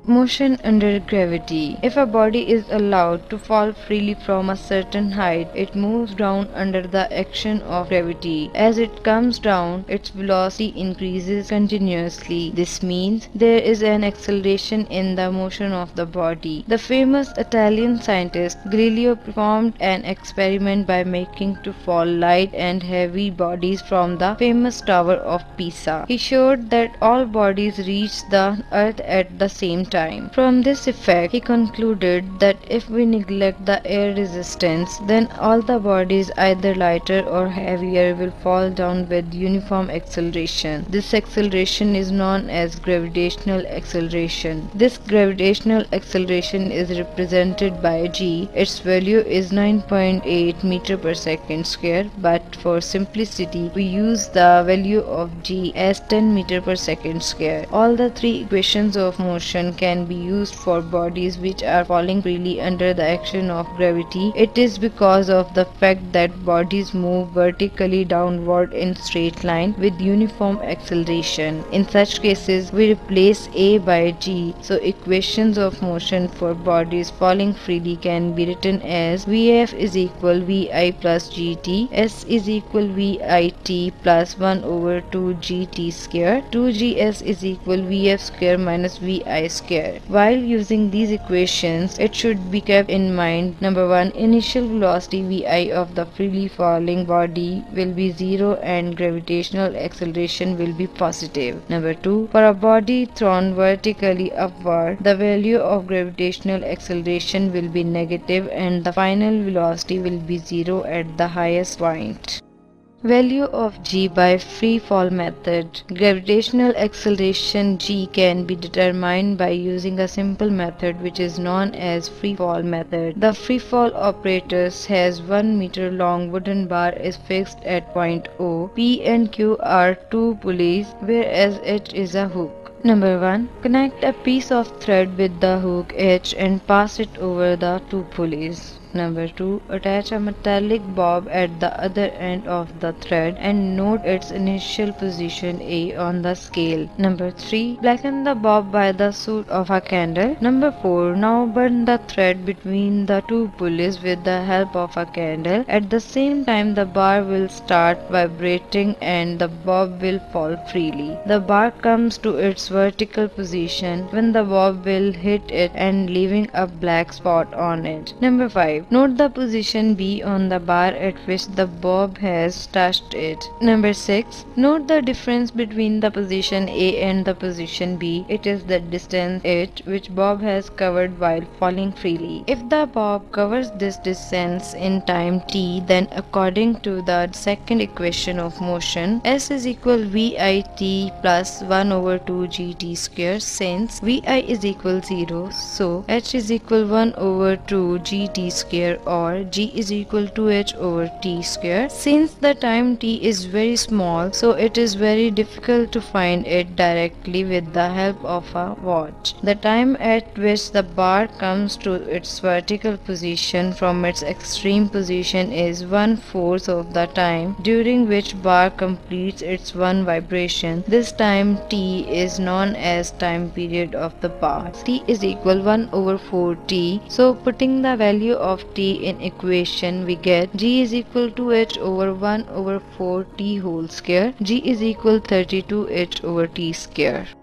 Motion under gravity. If a body is allowed to fall freely from a certain height, it moves down under the action of gravity. As it comes down, its velocity increases continuously. This means there is an acceleration in the motion of the body. The famous Italian scientist Galileo performed an experiment by making to fall light and heavy bodies from the famous Tower of Pisa. He showed that all bodies reach the earth at the same time. From this effect, he concluded that if we neglect the air resistance, then all the bodies, either lighter or heavier, will fall down with uniform acceleration. This acceleration is known as gravitational acceleration. This gravitational acceleration is represented by g. Its value is 9.8 meter per second square, but for simplicity, we use the value of g as 10 meter per second square. All the three equations of motion can be used for bodies which are falling freely under the action of gravity. It is because of the fact that bodies move vertically downward in straight line with uniform acceleration. In such cases, we replace a by g, so equations of motion for bodies falling freely can be written as Vf is equal Vi plus gt, s is equal Vit plus 1 over 2 gt square, 2gs is equal Vf square minus Vi square. While using these equations, it should be kept in mind: number 1, initial velocity Vi of the freely falling body will be 0 and gravitational acceleration will be positive. Number 2, for a body thrown vertically upward, the value of gravitational acceleration will be negative and the final velocity will be 0 at the highest point. Value of g by free fall method. Gravitational acceleration g can be determined by using a simple method which is known as free fall method. The free fall apparatus has 1 meter long wooden bar is fixed at point O. P and Q are two pulleys, whereas H is a hook. Number 1. Connect a piece of thread with the hook H and pass it over the two pulleys. Number 2. Attach a metallic bob at the other end of the thread and note its initial position A on the scale. Number 3. Blacken the bob by the soot of a candle. Number 4. Now burn the thread between the two pulleys with the help of a candle. At the same time, the bar will start vibrating and the bob will fall freely. The bar comes to its vertical position when the bob will hit it and leaving a black spot on it. Number 5. Note the position B on the bar at which the bob has touched it. Number 6. Note the difference between the position A and the position B. It is the distance h which bob has covered while falling freely. If the bob covers this distance in time t, then according to the second equation of motion, S is equal Vit plus 1 over 2 gt square. Since Vi is equal 0, so H is equal 1 over 2 gt square or g is equal to h over t square. Since the time t is very small, so it is very difficult to find it directly with the help of a watch. The time at which the bar comes to its vertical position from its extreme position is 1/4 of the time during which bar completes its one vibration. This time t is known as time period of the bar. T is equal 1 over 4t. So putting the value of t in equation, we get g is equal to h over 1 over 4 t whole square. G is equal 32 h over t square.